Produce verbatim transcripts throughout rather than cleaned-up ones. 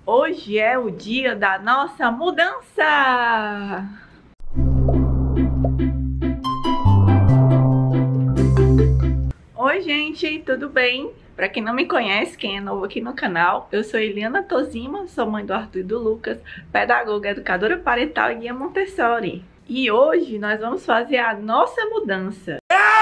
Hoje é o dia da nossa mudança! Oi gente, tudo bem? Pra quem não me conhece, quem é novo aqui no canal, eu sou Eliana Tozima, sou mãe do Arthur e do Lucas, pedagoga, educadora parental e guia Montessori. E hoje nós vamos fazer a nossa mudança.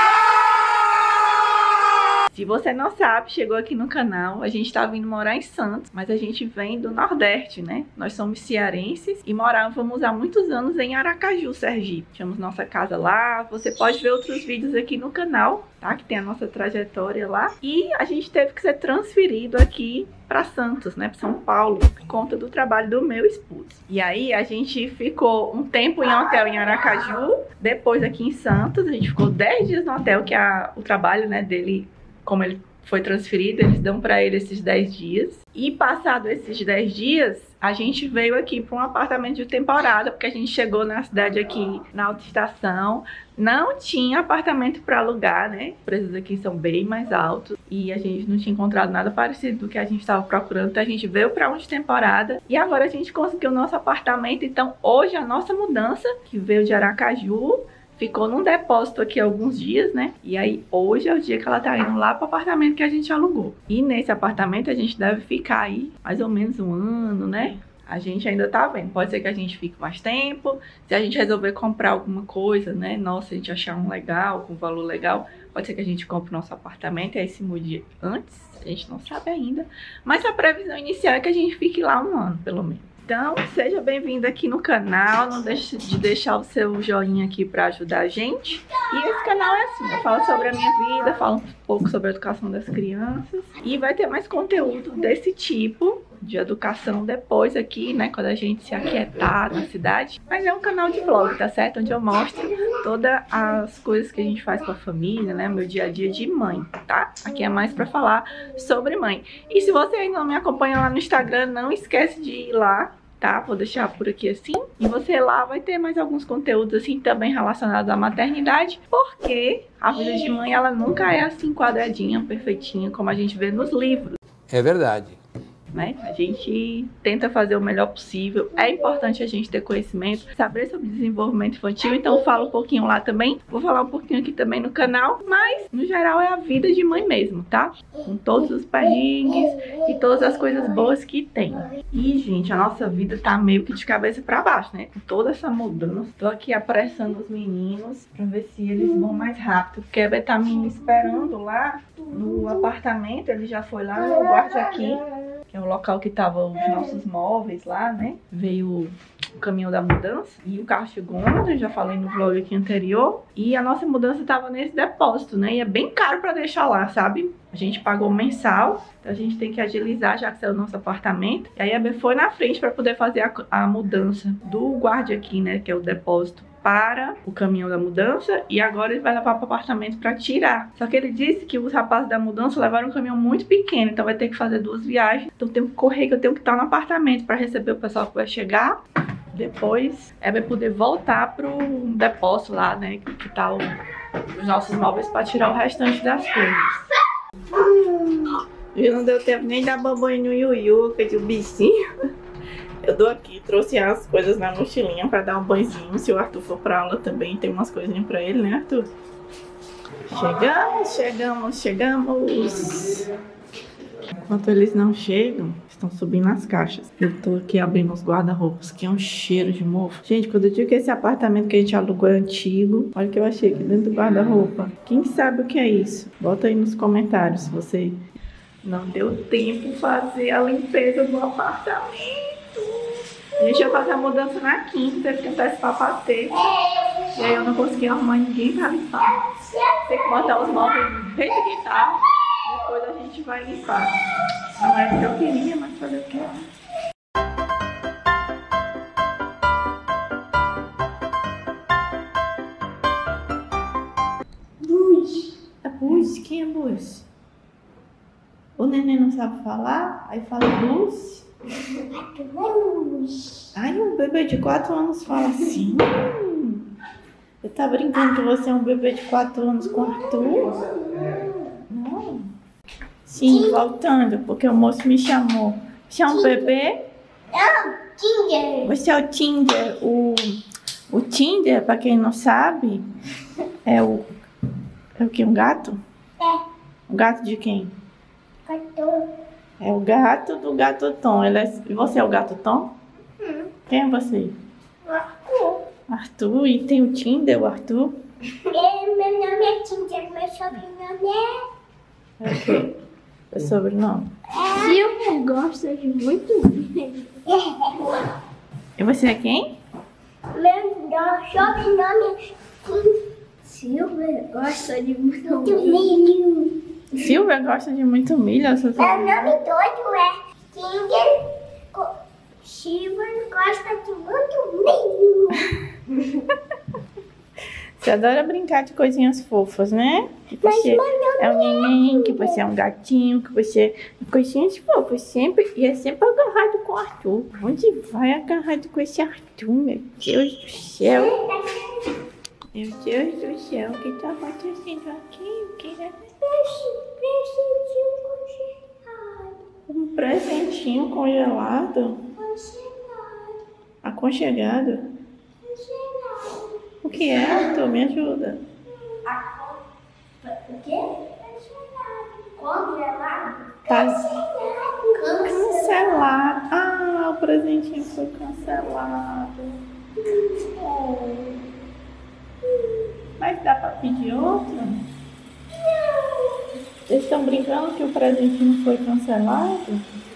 Se você não sabe, chegou aqui no canal, a gente tá vindo morar em Santos, mas a gente vem do Nordeste, né? Nós somos cearenses e morávamos há muitos anos em Aracaju, Sergipe. Tínhamos nossa casa lá, você pode ver outros vídeos aqui no canal, tá? Que tem a nossa trajetória lá. E a gente teve que ser transferido aqui para Santos, né? Para São Paulo, por conta do trabalho do meu esposo. E aí a gente ficou um tempo em um hotel em Aracaju, depois aqui em Santos, a gente ficou dez dias no hotel, que é o trabalho, né, dele. Como ele foi transferido, eles dão para ele esses dez dias. E passado esses dez dias, a gente veio aqui para um apartamento de temporada, porque a gente chegou na cidade aqui, na autoestação. Não tinha apartamento para alugar, né? Os preços aqui são bem mais altos. E a gente não tinha encontrado nada parecido do que a gente estava procurando. Então a gente veio para um de temporada. E agora a gente conseguiu o nosso apartamento. Então hoje a nossa mudança, que veio de Aracaju, ficou num depósito aqui alguns dias, né? E aí hoje é o dia que ela tá indo lá pro apartamento que a gente alugou. E nesse apartamento a gente deve ficar aí mais ou menos um ano, né? A gente ainda tá vendo. Pode ser que a gente fique mais tempo. Se a gente resolver comprar alguma coisa, né? Nossa, a gente achar um legal, com valor legal, pode ser que a gente compre o nosso apartamento e aí se mude antes. A gente não sabe ainda. Mas a previsão inicial é que a gente fique lá um ano, pelo menos. Então, seja bem-vindo aqui no canal, não deixe de deixar o seu joinha aqui para ajudar a gente. E esse canal é assim, eu falo sobre a minha vida, falo um pouco sobre a educação das crianças. E vai ter mais conteúdo desse tipo, de educação depois aqui, né, quando a gente se aquietar na cidade. Mas é um canal de vlog, tá certo? Onde eu mostro todas as coisas que a gente faz com a família, né, meu dia a dia de mãe, tá? Aqui é mais para falar sobre mãe. E se você ainda não me acompanha lá no Instagram, não esquece de ir lá, tá? Vou deixar por aqui assim. E você lá vai ter mais alguns conteúdos assim também relacionados à maternidade, porque a vida de mãe ela nunca é assim quadradinha, perfeitinha, como a gente vê nos livros. É verdade. Né? A gente tenta fazer o melhor possível. É importante a gente ter conhecimento, saber sobre desenvolvimento infantil, então eu falo um pouquinho lá também. Vou falar um pouquinho aqui também no canal, mas no geral é a vida de mãe mesmo, tá? Com todos os perrengues e todas as coisas boas que tem. E, gente, a nossa vida tá meio que de cabeça pra baixo, né? Com toda essa mudança. Tô aqui apressando os meninos pra ver se eles vão mais rápido, porque ele tá me esperando lá no apartamento. Ele já foi lá, eu guardo aqui, que é o local que tava os nossos móveis lá, né? Veio o caminhão da mudança e o carro chegou ontem, já falei no vlog aqui anterior. E a nossa mudança tava nesse depósito, né? E é bem caro pra deixar lá, sabe? A gente pagou mensal, então a gente tem que agilizar já que saiu o nosso apartamento. E aí a B foi na frente pra poder fazer a, a mudança do guarda aqui, né? Que é o depósito, para o caminhão da mudança, e agora ele vai levar para o apartamento para tirar. Só que ele disse que os rapazes da mudança levaram um caminhão muito pequeno, então vai ter que fazer duas viagens. Então tem que correr, que eu tenho que estar no apartamento para receber o pessoal que vai chegar. Depois é vai poder voltar pro depósito lá, né, que tá o, os nossos móveis, para tirar o restante das coisas. E não deu tempo nem dar banho no Yuyu, que é de um bichinho. Eu dou aqui, trouxe as coisas na mochilinha pra dar um banhozinho. Se o Arthur for pra aula também, tem umas coisinhas pra ele, né, Arthur? Chegamos, chegamos, chegamos. Enquanto eles não chegam, estão subindo as caixas. Eu tô aqui abrindo os guarda-roupas, que é um cheiro de mofo. Gente, quando eu digo que esse apartamento que a gente alugou é antigo, olha o que eu achei aqui dentro do guarda-roupa. Quem sabe o que é isso? Bota aí nos comentários se você não deu tempo fazer a limpeza do apartamento. A gente ia fazer a mudança na quinta, teve que antecipar pra ter. E aí eu não consegui arrumar ninguém pra limpar. Tem que botar os móveis do jeito que tá. Depois a gente vai limpar. Não é o que eu queria, mas fazer o que é. Bus. É Bus? Quem é Bus? O neném não sabe falar? Aí fala Bus. Ai, um bebê de quatro anos fala assim. Você tá brincando que você é um bebê de quatro anos com o Arthur? Não. Sim, voltando, porque o moço me chamou. Você é um bebê? Não, Tinder. Você é o Tinder. O, o Tinder, pra quem não sabe, é o... É o que? Um gato? É. O gato de quem? Gato. É o gato do Gato Tom. Ele é... Você é o Gato Tom? Hum. Quem é você? Arthur. Arthur. E tem o Tinder, o Arthur? É, meu nome é Tinder, meu sobrenome é... É o quê? É sobrenome? Silvia gosta de muito milho. E você é quem? Meu sobrenome é Silvia gosta de muito milho. Silvia gosta de muito milho. É o seu Meu sobrenome? nome todo é Tinder. Co- Silvia gosta de muito milho. Você adora brincar de coisinhas fofas, né? Que Mas você meu nome é um neném, que você é um gatinho, que você... Coisinhas fofas, sempre... E é sempre agarrado com o Arthur. Onde vai agarrado com esse Arthur, meu Deus do céu? Meu Deus do céu, o que tá acontecendo aqui? O que é? Um presentinho congelado? Aconchegado? O que é, Arthur? Me ajuda. O quê? Congelado? Tá Cancelado. cancelado. Ah, o presentinho foi cancelado. Oh. Mas dá pra pedir outro? Vocês estão brincando que o presentinho foi cancelado?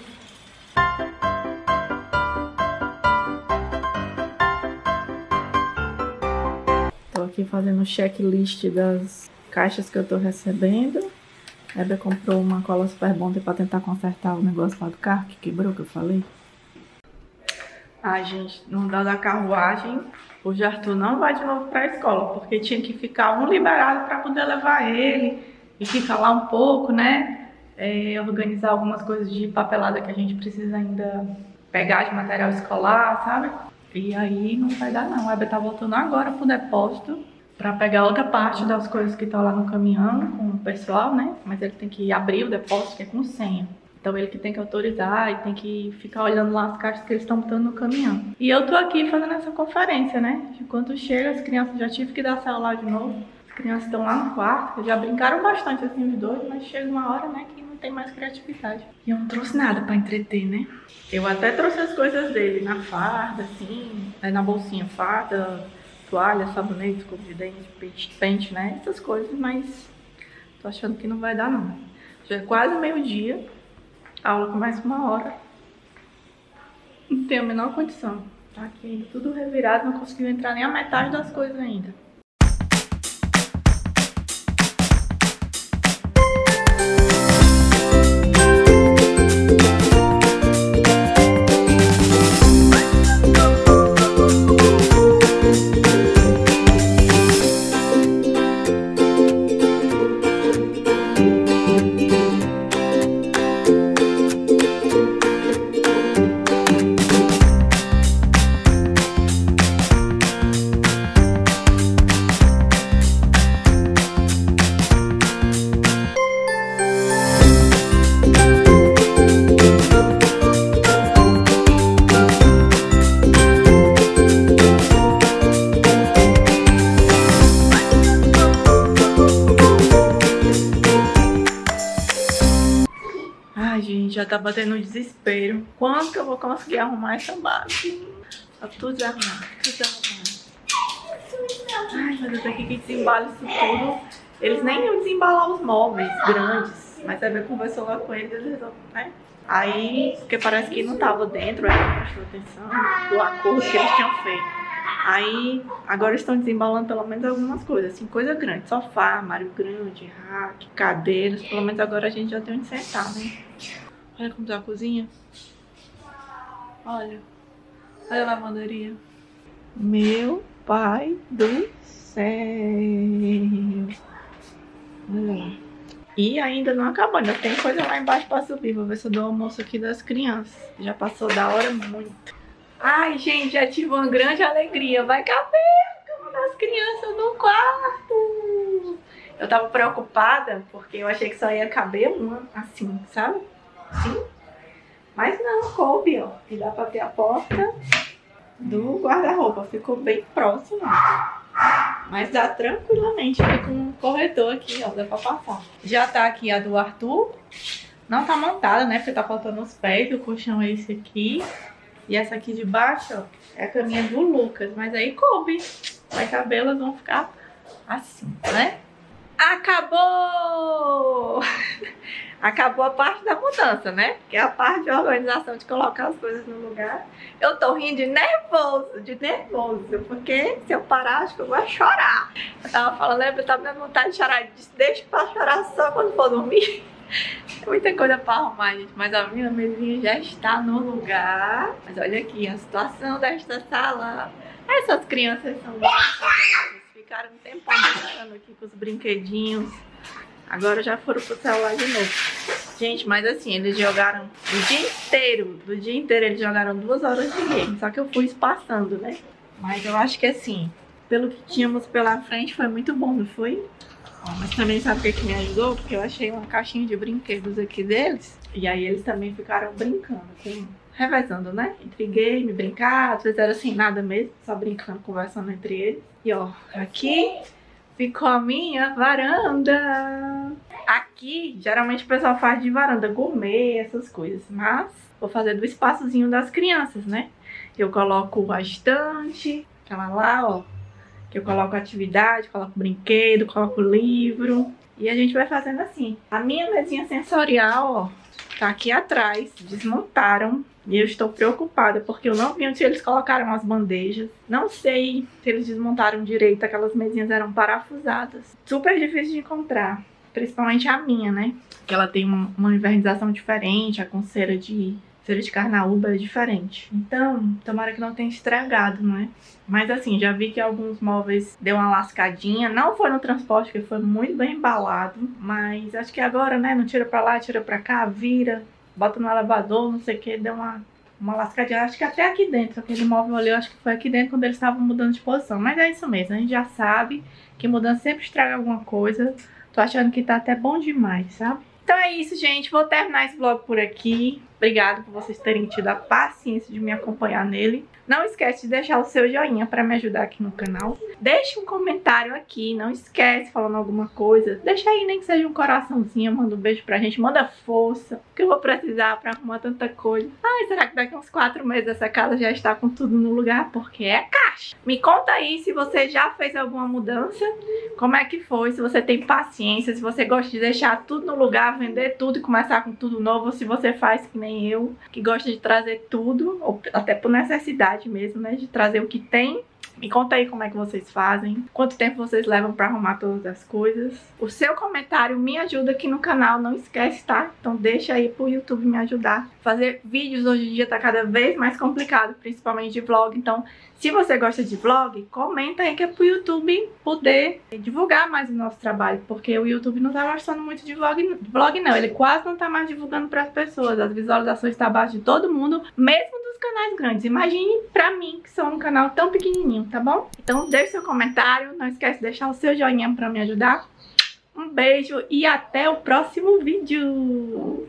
Tô aqui fazendo o checklist das caixas que eu tô recebendo. A Hebe comprou uma cola super bonder pra tentar consertar o negócio lá do carro que quebrou, que eu falei. Ai, gente, no dar da carruagem, o Arthur não vai de novo pra escola, porque tinha que ficar um liberado pra poder levar ele e ficar lá um pouco, né? É, organizar algumas coisas de papelada que a gente precisa ainda pegar de material escolar, sabe? E aí não vai dar não. A Hebe tá voltando agora pro depósito pra pegar outra parte das coisas que estão lá no caminhão com o pessoal, né? Mas ele tem que abrir o depósito, que é com senha. Então ele que tem que autorizar e tem que ficar olhando lá as caixas que eles estão botando no caminhão. E eu tô aqui fazendo essa conferência, né? Enquanto chega, as crianças já tive que dar celular de novo. As crianças estão lá no quarto, já brincaram bastante assim os dois, mas chega uma hora, né, que não tem mais criatividade. E eu não trouxe nada pra entreter, né? Eu até trouxe as coisas dele na farda, assim, na bolsinha, farda, toalha, sabonete, escova de dente, pente, né? Essas coisas, mas tô achando que não vai dar não. Já é quase meio-dia. A aula começa uma hora. Não tenho a menor condição. Tá aqui tudo revirado, não conseguiu entrar nem a metade das coisas ainda. Já tá batendo um desespero. Quando que eu vou conseguir arrumar essa base? Tá tudo desarrumado, tudo desarrumado. Ai, meu Deus, aqui que desembala isso tudo. Eles nem iam desembalar os móveis grandes, mas a Bia conversou lá com eles, eles né? Aí, porque parece que não tava dentro, aí não prestou atenção do acordo que eles tinham feito. Aí, agora estão desembalando pelo menos algumas coisas, assim, coisa grande, sofá, armário grande, rack, cadeiras, pelo menos agora a gente já tem onde sentar, né? Olha como tá a cozinha. Olha. Olha a lavanderia. Meu pai do céu. Olha lá. E ainda não acabou, ainda tem coisa lá embaixo pra subir. Vou ver se eu dou almoço aqui das crianças. Já passou da hora muito. Ai, gente, já tive uma grande alegria. Vai caber a cama das crianças no quarto. Eu tava preocupada porque eu achei que só ia caber uma, assim, sabe? Sim. Mas não, coube, ó. E dá pra ter a porta do guarda-roupa. Ficou bem próximo. Mas dá tranquilamente. Fica um corredor aqui, ó. Dá pra passar. Já tá aqui a do Arthur. Não tá montada, né? Porque tá faltando os pés. O colchão é esse aqui. E essa aqui de baixo, ó, é a caminha do Lucas. Mas aí coube. As cabelas vão ficar assim, né? Acabou! Acabou a parte da mudança, né? Que é a parte de organização, de colocar as coisas no lugar. Eu tô rindo de nervoso, de nervoso. Porque se eu parar, acho que eu vou chorar. Eu tava falando, lembra? Eu tava dando vontade de chorar. Eu disse, deixa pra chorar só quando for dormir. Tem muita coisa pra arrumar, gente. Mas a minha mesinha já está no lugar. Mas olha aqui a situação desta sala. Essas crianças são maravilhosas. Ficaram um tempo brincando aqui com os brinquedinhos. Agora já foram pro celular de novo. Gente, mas assim, eles jogaram o dia inteiro. Do dia inteiro eles jogaram duas horas de game. Só que eu fui espaçando, né? Mas eu acho que assim, pelo que tínhamos pela frente, foi muito bom, não foi? Ó, mas também sabe o que, que me ajudou? Porque eu achei uma caixinha de brinquedos aqui deles. E aí eles também ficaram brincando, com, revezando, né? Entre game, brincar. Às vezes era assim, nada mesmo. Só brincando, conversando entre eles. E ó, aqui ficou a minha varanda. Aqui, geralmente o pessoal faz de varanda gourmet, essas coisas. Mas vou fazer do espaçozinho das crianças, né? Eu coloco a estante, aquela lá, ó. Que eu coloco atividade, coloco brinquedo, coloco livro. E a gente vai fazendo assim. A minha mesinha sensorial, ó, tá aqui atrás. Desmontaram. E eu estou preocupada, porque eu não vi onde eles colocaram as bandejas. Não sei se eles desmontaram direito. Aquelas mesinhas eram parafusadas. Super difícil de encontrar. Principalmente a minha, né? Que ela tem uma, uma invernização diferente. A com cera de, cera de carnaúba é diferente. Então, tomara que não tenha estragado, não é? Mas assim, já vi que alguns móveis deu uma lascadinha. Não foi no transporte, porque foi muito bem embalado. Mas acho que agora, né? Não tira pra lá, tira pra cá, vira. Bota no elevador, não sei o que, deu uma, uma lascadinha. Acho que até aqui dentro, aquele móvel ali, eu acho que foi aqui dentro quando eles estavam mudando de posição. Mas é isso mesmo, a gente já sabe que mudança sempre estraga alguma coisa. Tô achando que tá até bom demais, sabe? Então é isso, gente. Vou terminar esse vlog por aqui. Obrigada por vocês terem tido a paciência de me acompanhar nele. Não esquece de deixar o seu joinha para me ajudar aqui no canal. Deixe um comentário aqui, não esquece, falando alguma coisa. Deixa aí, nem que seja um coraçãozinho, manda um beijo pra gente, manda força, que eu vou precisar pra arrumar tanta coisa. Ai, será que daqui a uns quatro meses essa casa já está com tudo no lugar? Porque é caixa. Me conta aí se você já fez alguma mudança, como é que foi, se você tem paciência, se você gosta de deixar tudo no lugar, vender tudo e começar com tudo novo, ou se você faz que nem eu, que gosta de trazer tudo, ou até por necessidade mesmo, né, de trazer o que tem. Me conta aí como é que vocês fazem, quanto tempo vocês levam pra arrumar todas as coisas. O seu comentário me ajuda aqui no canal, não esquece, tá? Então deixa aí pro YouTube me ajudar. Fazer vídeos hoje em dia tá cada vez mais complicado, principalmente de vlog. Então, se você gosta de vlog, comenta aí que é pro YouTube poder divulgar mais o nosso trabalho. Porque o YouTube não tá gostando muito de vlog, vlog não. Ele quase não tá mais divulgando pras pessoas. As visualizações estão abaixo de todo mundo, mesmo dos canais grandes. Imagine pra mim, que sou um canal tão pequenininho, tá bom? Então deixe seu comentário, não esquece de deixar o seu joinha pra me ajudar. Um beijo e até o próximo vídeo!